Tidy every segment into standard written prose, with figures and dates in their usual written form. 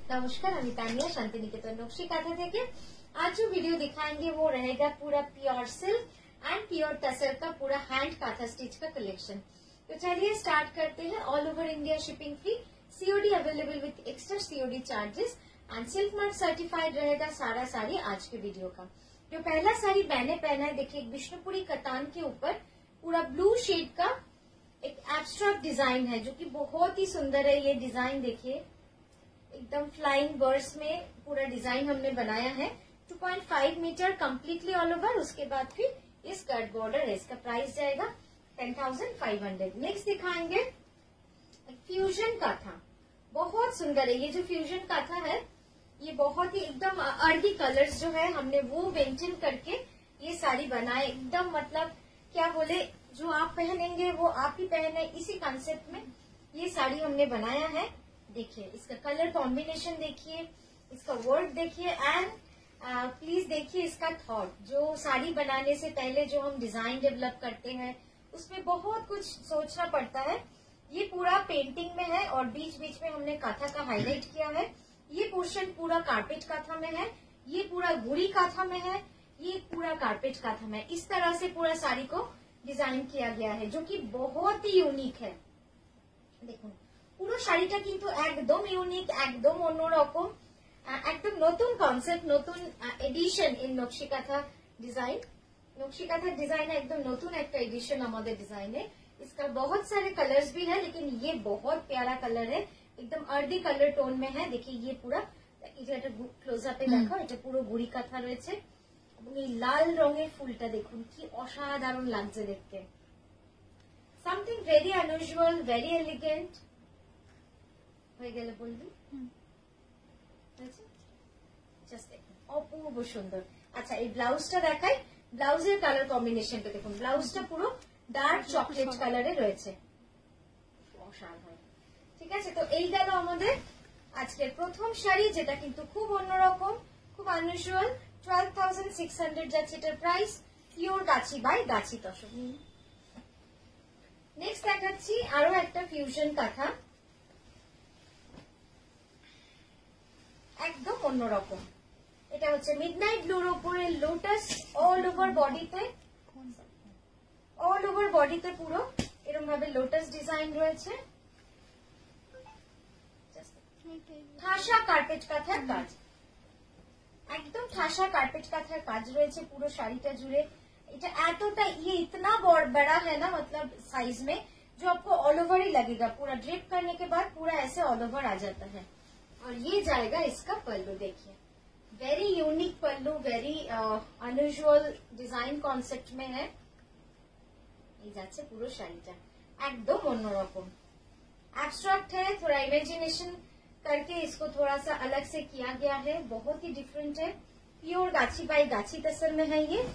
नमस्कार, আমি तानिया शांतिनिकेतन नक्शी काथा থেকে। आज जो वीडियो दिखाएंगे वो रहेगा पूरा pure silk and pure tussar का पूरा हैंड काथा स्टिच का कलेक्शन। तो चलिए स्टार्ट करते हैं। All over India shipping free, COD available with extra COD charges and silk mark certified रहेगा सारा साड़ी आज के वीडियो का। जो पहला साड़ी मैंने पहना है, देखिए विष्णुपुरी कतान के ऊपर पूरा ब्लू शेड का एक एब्स्ट्रैक्ट डिजाइन है जो कि बहुत ही सुंदर है। ये डिजाइन देखिए, एकदम फ्लाइंग बर्ड्स में पूरा डिजाइन हमने बनाया है। 2.5 मीटर कम्प्लीटली ऑल ओवर। उसके बाद फिर ये स्कर्ट बॉर्डर है। इसका प्राइस जाएगा 10,500। नेक्स्ट दिखाएंगे फ्यूजन काथा। बहुत सुंदर है ये जो फ्यूजन काथा है। ये बहुत ही एकदम अर्दी कलर्स जो है हमने वो मेंटेन करके ये साड़ी बनाए। एकदम मतलब क्या बोले, जो आप पहनेंगे वो आप ही पहने, इसी कंसेप्ट में ये साड़ी हमने बनाया है। देखिए इसका कलर कॉम्बिनेशन देखिए, इसका वर्क देखिए एंड प्लीज देखिए इसका थॉट। जो साड़ी बनाने से पहले जो हम डिजाइन डेवलप करते हैं उसमें बहुत कुछ सोचना पड़ता है। ये पूरा पेंटिंग में है और बीच बीच में हमने काथा का हाईलाइट किया है। ये पोर्शन पूरा कारपेट काथा में है, ये पूरा गुड़ी काथा में है, ये पूरा कारपेट काथा में। इस तरह से पूरा साड़ी को डिजाइन किया गया है जो कि बहुत ही यूनिक है। देखो পুরো শাড়িটা কিন্তু একদম ইউনিক, একদম অন্যরকম, একদম নতুন কনসেপ্ট, নতুন এডিশন इन নকশি কাঁথা ডিজাइन। নকশি কাঁথা डिजाइन एकदम नतून एक एडिशन हमारे डिजाइन है। इसका बहुत सारे कलर्स भी है, लेकिन ये बहुत प्यारा कलर है, एकदम अर्दी कलर टोन में है। देखिए ये पूरा क्लोजअपे देखो, এটা পুরো গুড়ি কাঁথা রয়েছে এবং এই লাল রঙের ফুলটা দেখুন কি অসাধারণ লাগছে দেখতে। Something very unusual, very elegant হয়ে গেলে বলবি। জাস্ট অপূর্ব সুন্দর। আচ্ছা এই ব্লাউজটা দেখাই। ব্লাউজের কালার কম্বিনেশনটা দেখুন, ব্লাউজটা পুরো ডার্ক চকলেট কালারে রয়েছে, অসাধারণ। ঠিক আছে, তো এই গেল আমাদের আজকের প্রথম শাড়ি, যেটা কিন্তু খুব অন্যরকম, খুব আনইউজুয়াল। 12,600 যাচ্ছে এটার প্রাইস, পিওর গাছি বাই গাছি তসর। নেক্সট দেখাচ্ছি আরো একটা ফিউশন কাঁথা, একদম অন্যরকম। এটা হচ্ছে মিডনাইট ব্লুর উপরে লোটাস অল ওভার বডিতে, অল ওভার বডিতে পুরো এরকম ভাবে লোটাস ডিজাইন রয়েছে। ঠাসা কার্পেট কাঁথার কাজ, একদম ঠাসা কার্পেट কাঁথার কাজ রয়েছে পুরো শাড়িটা জুড়ে। এটা এতটা ये इतना बड़ा है ना, मतलब साइज में, जो आपको ऑल ओवर ही लगेगा। पूरा ड्रिप करने के बाद पूरा ऐसे ऑल ओवर आ जाता है। और ये जाएगा इसका पल्लू, देखिए very unique pallu, very unusual design concept में है। ये যাচ্ছে পুরো শাড়িটা একদম অন্যরকম, एब्स्ट्रैक्ट है, थोड़ा इमेजिनेशन करके इसको थोड़ा सा अलग से किया गया है, बहुत ही डिफरेंट है। प्योर गाछी बाई गाछी तसर में है ये।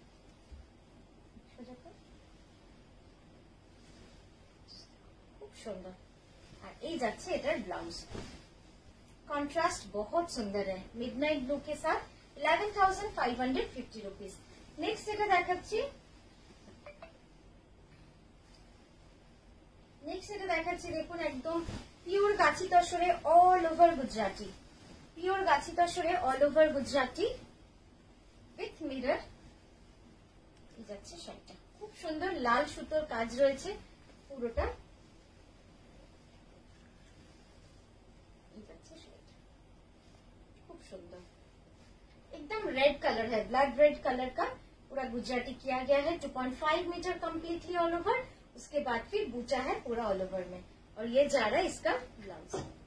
खूब सुंदर। और ये যাচ্ছে এটার ব্লাউজ, कॉन्ट्रास्ट बहुत सुंदर है मिडनाइट ब्लू के साथ। 11,550 रुपीज। नेक्स्ट যেটা দেখাচ্ছি, দেখুন একদম পিওর গাছি তসরে অল ওভার গুজরাটি, পিওর গাছি তসরে all over Gujarati with mirror. এই যাচ্ছে শাড়িটা, খুব সুন্দর লাল সুতোর কাজ রয়েছে পুরোটা। सुंदर एकदम रेड कलर है, ब्लड रेड कलर का पूरा गुजराती किया गया है। 2.5 मीटर कम्प्लीटली ऑल ओवर। उसके बाद फिर बूचा है पूरा ऑल ओवर में, और ये जा रहा है इसका ब्लाउज।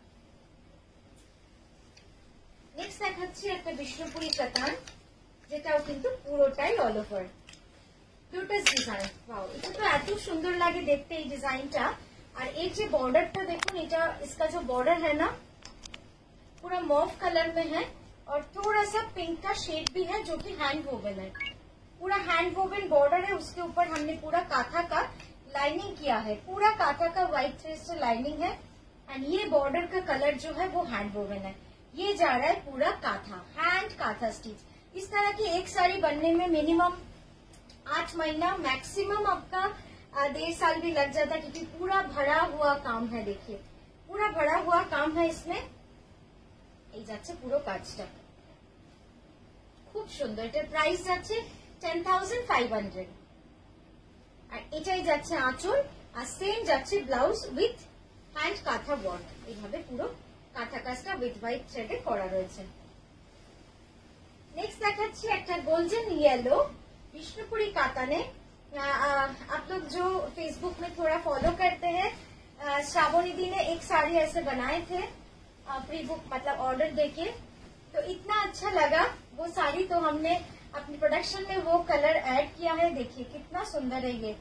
नेक्स्ट দেখাচ্ছি একটা বিষ্ণুপুরি কাতান, যেটাও কিন্তু পুরোটাই all over lotus design. Wow, এটা তো এত সুন্দর লাগে দেখতে এই ডিজাইনটা। আর এই যে বর্ডারটা দেখুন, এটা इसका जो बॉर्डर है ना पूरा मॉव कलर में है, और थोड़ा सा पिंक का शेड भी है जो कि हैंड वोवन है। पूरा हैंड वोवन बॉर्डर है, उसके ऊपर हमने पूरा काथा का लाइनिंग किया है। पूरा काथा का व्हाइट थ्रेड से लाइनिंग है एंड ये बॉर्डर का कलर जो है वो हैंड वोवन है। ये जा रहा है पूरा काथा, हैंड काथा स्टिच। इस तरह की एक साड़ी बनने में मिनिमम 8 महीना, मैक्सिमम आपका 1.5 साल भी लग जाता है, क्योंकि पूरा भरा हुआ काम है। देखिए पूरा भरा हुआ काम है इसमें। এই যাচ্ছে পুরো কাজটা, খুব সুন্দর। এটার প্রাইস যাচ্ছে 10,500। আর এটাই যাচ্ছে আঁচল, আর সেম যাচ্ছে blouse with hand kantha work. এইভাবে পুরো কাঁথা কাজটা উইথ হোয়াইট থ্রেডে করা রয়েছে। नेक्स्ट देखाচ্ছি একটা गोल्डन येलो विष्णुपुरी काताने। आप लोग जो फेसबुक में थोड़ा फॉलो करते हैं, श्रावणी दी ने एक साड़ी ऐसे बनाए थे प्री बुक मतलब ऑर्डर देके, तो इतना अच्छा लगा वो साड़ी, तो हमने अपनी प्रोडक्शन में वो कलर ऐड किया है। देखिए कितना सुंदर है, ये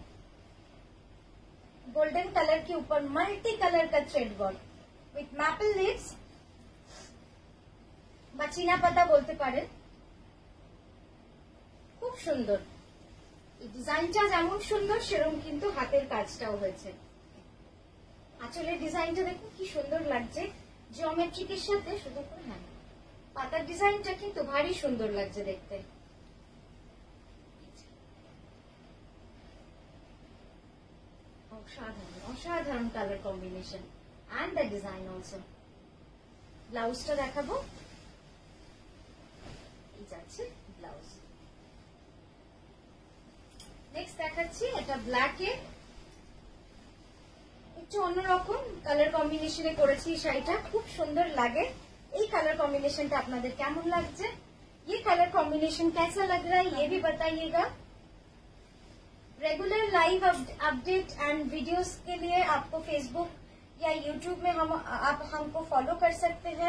गोल्डन कलर के ऊपर मल्टी कलर का thread work with maple leaves, बचीना पता बोलते पारेन। খুব সুন্দর এই ডিজাইনটা, যেমন সুন্দর সেরকম কিন্তু হাতের কাজটাও হয়েছে। আঁচলের ডিজাইনটা দেখুন কি সুন্দর লাগছে, জিওমেট্রিকের সাথে শুধু হ্যাঁ পাতার ডিজাইনটা কিন্তু ভারী সুন্দর লাগছে দেখতে। অসাধারণ অসাধারণ colour combination and the design also. ব্লাউজটা দেখাবো, এই যাচ্ছে ব্লাউজ। নেক্সট দেখাচ্ছি এটা ব্ল্যাকে, একটু অন্যরকম কালার কম্বিনেশনে করেছি শাড়িটা, খুব সুন্দর লাগে। এই কালার কম্বিনেশনটা আপনাদের কেমন লাগছে? ये कलर कॉम्बिनेशन कैसा लग रहा है ये भी बताइएगा। Regular live update and videos के लिए आपको फेसबुक या यूट्यूब में आप हमको फॉलो कर सकते हैं।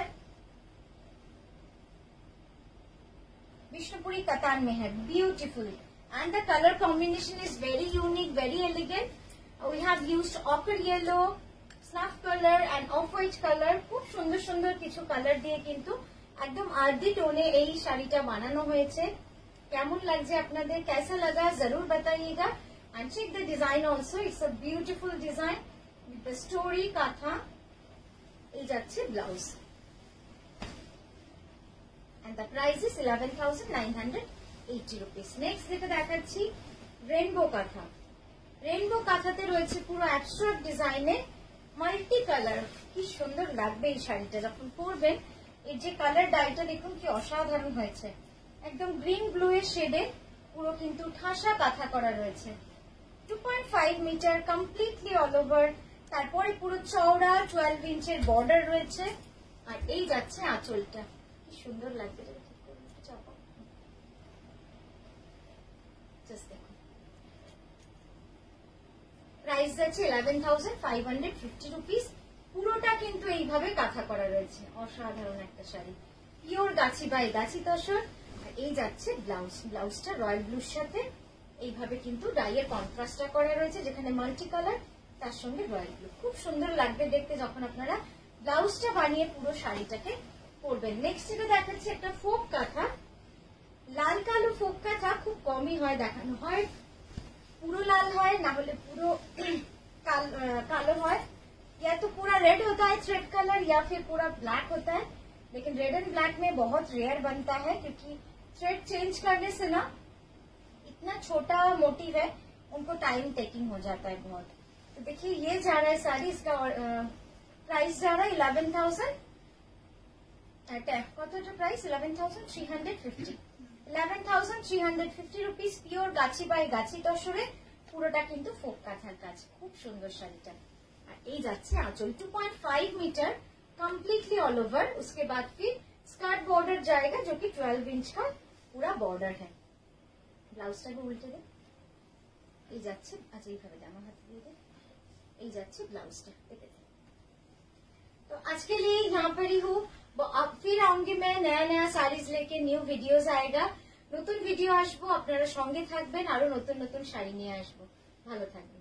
विष्णुपुरी कतान में है, beautiful. And the color combination is very unique, very elegant. We have used ochre yellow, snuff color and off-white color. খুব সুন্দর সুন্দর কিছু কালার দিয়ে কিন্তু একদম আর্দি টোনে এই শাড়িটা বানানো হয়েছে। কেমন লাগছে আপনাদের, कैसा लगा जरूर बताइएगा। And check the design also, it's a beautiful design with the story kantha. এই যাচ্ছে blouse and the price is 11,980 rupees। Next যেটা দেখাচ্ছি রেনবো কাঁথা। রেনবো কাঁথাতে রয়েছে পুরো অ্যাবস্ট্রাক্ট ডিজাইনে মাল্টি কালার। কি সুন্দর লাগবে এই শাড়িটা যখন পরবেন। এর যে কালার ডাইটা দেখুন কি অসাধারণ হয়েছে, একদম গ্রিন ব্লু এর শেডে পুরো কিন্তু ঠাসা কাঁথা করা রয়েছে। 2.5 মিটার কমপ্লিটলি অল ওভার, তারপরে পুরো চওড়া 12 ইঞ্চের বর্ডার রয়েছে। আর এই যাচ্ছে আঁচলটা, কি সুন্দর লাগবে। প্রাইস যাচ্ছে 11,550 রুপিস। পুরোটা কিন্তু এইভাবে কাঁথা করা রয়েছে, অসাধারণ একটা শাড়ি, পিওর গাছি বাই গাছি তসর। আর এই যাচ্ছে ব্লাউজ, ব্লাউজটা রয়্যাল ব্লুর সাথে এইভাবে কিন্তু ডাইয়ের কন্ট্রাস্টটা করা রয়েছে, যেখানে মাল্টি কালার তার সঙ্গে রয়্যাল ব্লু। খুব সুন্দর লাগবে দেখতে যখন আপনারা ব্লাউজটা বানিয়ে পুরো শাড়িটাকে পরবেন। নেক্সট যেটা দেখাচ্ছি একটা ফোক কাঁথা, লাল কালো ফোক কাঁথা খুব কমই হয় দেখানো হয়, पूरा लाल है ना होले पूरा कालो है, या तो पूरा रेड होता है थ्रेड कलर या फिर पूरा ब्लैक होता है। लेकिन रेड एंड ब्लैक में बहुत रेयर बनता है क्योंकि थ्रेड चेंज करने से ना इतना छोटा मोटिव है, उनको टाइम टेकिंग हो जाता है बहुत। तो देखिए ये जा रहा है साड़ी, इसका प्राइस जा रहा है 11,000 प्राइस 11,350 11,350 রুপিস। পিওর গাছি বাই গাছি তসরে পুরোটা কিন্তু ফোক কাঁথার কাজ, খুব সুন্দর শাড়িটা। আর এই যাচ্ছে আঁচল 2.5 मीटर कम्प्लीटली ऑल ओवर। उसके बाद फिर स्कर्ट बॉर्डर जाएगा जो कि 12 इंच का पूरा बॉर्डर है। ব্লাউজটাকে উল্টে দে, এই যাচ্ছে, আচ্ছা এইভাবে জামা হাত দিয়ে দে, এই যাচ্ছে ব্লাউজটা দেখে দে। तो आज के लिए यहाँ पर ही हूँ, अब फिर आऊंगी मैं नया नया साड़ीज लेके, নিউ ভিডিওস आएगा, নতুন ভিডিও আসবো, আপনারা সঙ্গে থাকবেন, আরো নতুন নতুন শাড়ি নিয়ে আসবো। ভালো থাকবেন।